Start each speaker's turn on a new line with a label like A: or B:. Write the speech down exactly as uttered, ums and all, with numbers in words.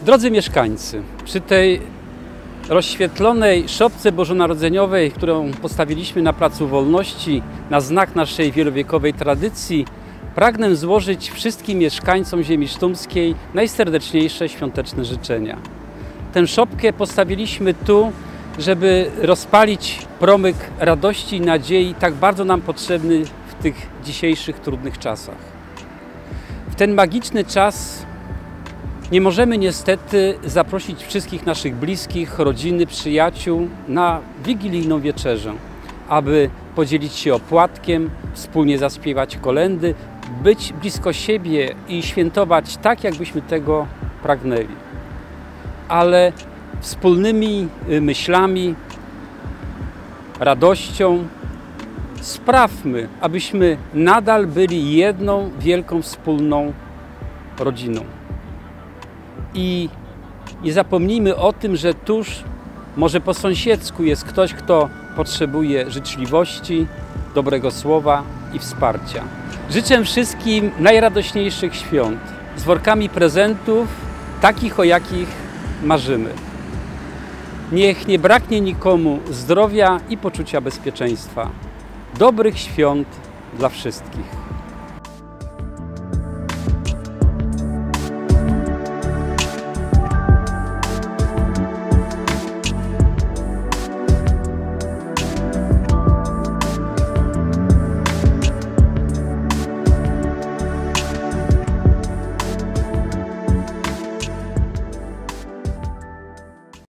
A: Drodzy mieszkańcy, przy tej rozświetlonej szopce bożonarodzeniowej, którą postawiliśmy na Placu Wolności na znak naszej wielowiekowej tradycji, pragnę złożyć wszystkim mieszkańcom ziemi sztumskiej najserdeczniejsze świąteczne życzenia. Tę szopkę postawiliśmy tu, żeby rozpalić promyk radości i nadziei, tak bardzo nam potrzebny w tych dzisiejszych trudnych czasach. W ten magiczny czas nie możemy niestety zaprosić wszystkich naszych bliskich, rodziny, przyjaciół na wigilijną wieczerzę, aby podzielić się opłatkiem, wspólnie zaśpiewać kolędy, być blisko siebie i świętować tak, jakbyśmy tego pragnęli. Ale wspólnymi myślami, radością sprawmy, abyśmy nadal byli jedną wielką, wspólną rodziną. I nie zapomnijmy o tym, że tuż, może po sąsiedzku, jest ktoś, kto potrzebuje życzliwości, dobrego słowa i wsparcia. Życzę wszystkim najradośniejszych świąt, z workami prezentów, takich, o jakich marzymy. Niech nie braknie nikomu zdrowia i poczucia bezpieczeństwa. Dobrych świąt dla wszystkich.